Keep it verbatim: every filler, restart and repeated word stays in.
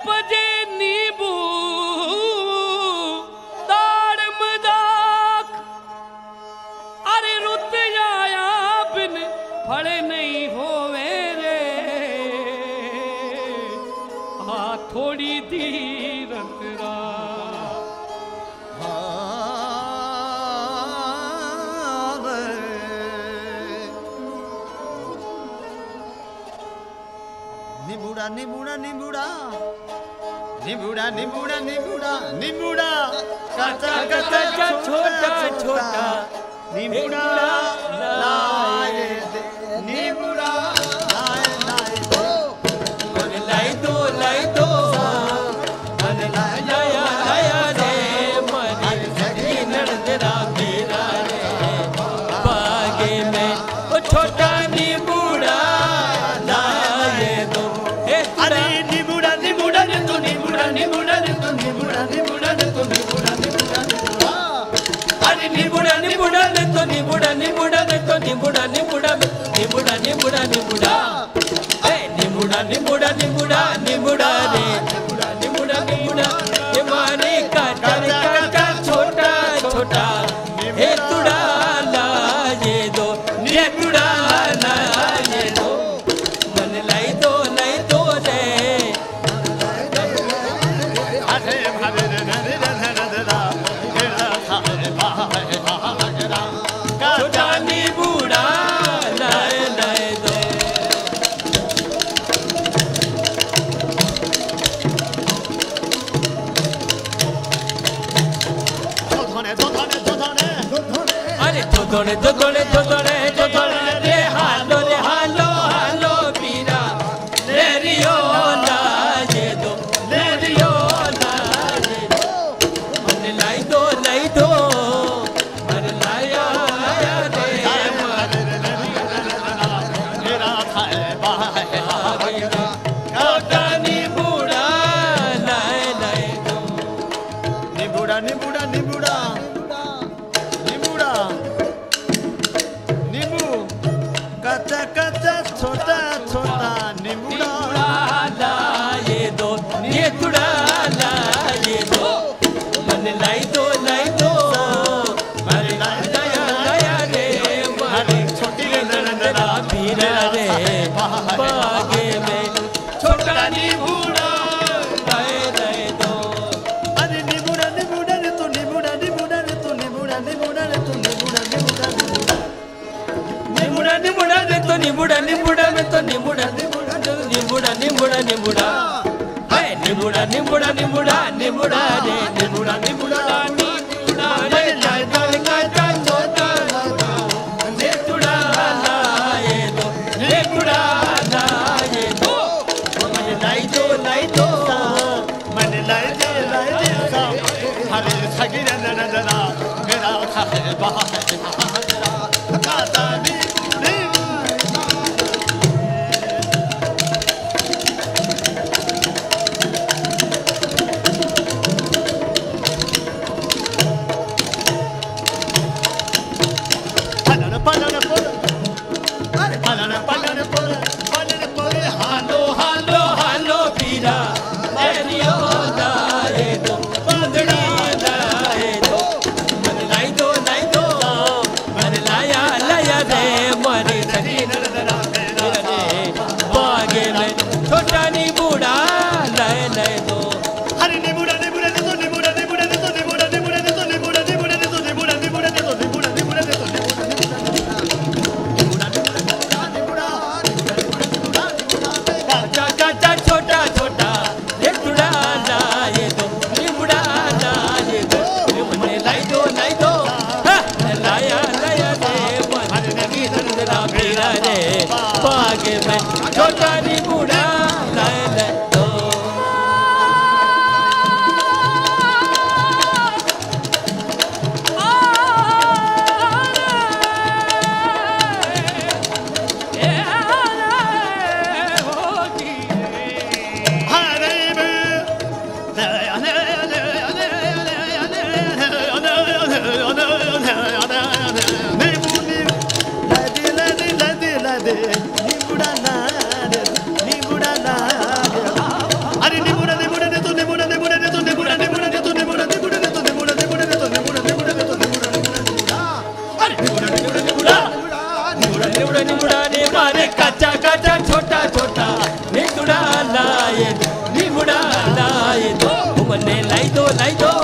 पजे नींबू दाड़ मजाक अरे रुत आया बिन फड़े नहीं होवे रे आ थोड़ी धीरत रा निबुड़ा निबुड़ा निबुड़ा निबुड़ा निबुड़ा निबुड़ा निबुड़ा कच्चा कच्चा छोटा छोटा निबुड़ा लाए दे निबुड़ा लाए लाए दो मन लाई दो लाई दो मन लाया लाया रे मन जगी नड़दरा मेरा रे बागे में ओ छोटा निबुड़ा लाए दो अरे निबुड़ा निबुड़ा ने तो निबुड़ा निबुड़ा ने तो निबुड़ा निबुड़ा ने तो निबुड़ा निबुड़ा अरे निबुड़ा निबुड़ा ने तो निबुड़ा निबुड़ा ने तो निबुड़ा निबुड़ा निबुड़ा निबुड़ा निबुड़ा ए निबुड़ा निबुड़ा निबुड़ा निबुड़ा रे निबुड़ा निबुड़ा निबुड़ा ये माने का का छोटा छोटा हे तुड़ा ला ये दो ये तुड़ा ला ये दो मन लाई दो लाई दो रे अरे भावे रे रे रे रे छोटा निबुड़ा लाए लाए दो अरे दो धोने दो धोने दो धोने दो धोने रे हालो रे हालो हालो पीरा ले रियो ला ये दो ले रियो ला ये दो मन लाई दो लाई दो मन लाया लाया रे मेरा थाए बाहे छोटा निबुड़ा लाए लाए दो निबुड़ा निबुड़ा निबुड़ा निबुड़ा नींबू कच्चा कच्चा छोटा छोटा निबुड़ा लाए दो ये तुड़ा लाए दो मन लाई दो लाई दो मन लाया लाया रे मारी छोटी नंदरा पीरा रे बागे में छोटा निबुड़ा लाए लाए दो अरे निबुड़ा निबुड़ा रे तो निबुड़ा निबुड़ा रे तो निबुड़ा निबुड़ा रे तो निबुड़ा निबुड़ा निबुड़ा निबुड़ा रे तो निबुड़ा निबुड़ा रे तो निबुड़ा निबुड़ा निबुड़ा निबुड़ा निबुड़ा है निबुड़ा निबुड़ा निबुड़ा निबुड़ा रे निबुड़ा निबुड़ा निबुड़ा रे लाए लाए का छोटा ने तुड़ा लाए दो ने तुड़ा लाए दो मन लाई दो लाई दो मन लाई दे लाई दे हरे सगी नंदना मेरा खाए बाहे काता भी हालो हालो हालो पीरा लेरियो लाए दो बंदड़ी लाए दो मन लाई दो लाई दो मन लाया लाया रे मारे सगी नरदरा रे बागे में छोटा निबुड़ा लाए लाए दो हरे निबुड़ा निबुड़ा ने तो निबुड़ा निबुड़ा ने तो निबुड़ा निबुड़ा ने तो निबुड़ा निबुड़ा ने तो निबुड़ा निबुड़ा ने तो निबुड़ा निबुड़ा ने तो छोटा छोटा ये तुड़ा लाए दो निबुड़ा लाए दो मन लाई दो लाई दो लाया लाया रे मन लगी नंदरा मेरा रे बागे में छोटा निबुड़ा लाए लाए दो निबुड़ा ना निबुड़ा ना अरे निबुड़ा निबुड़ा मारे काचा काचा छोटा छोटा नींबुड़ा लाए नींबुड़ा लाए दो मने लाई दो लाई दो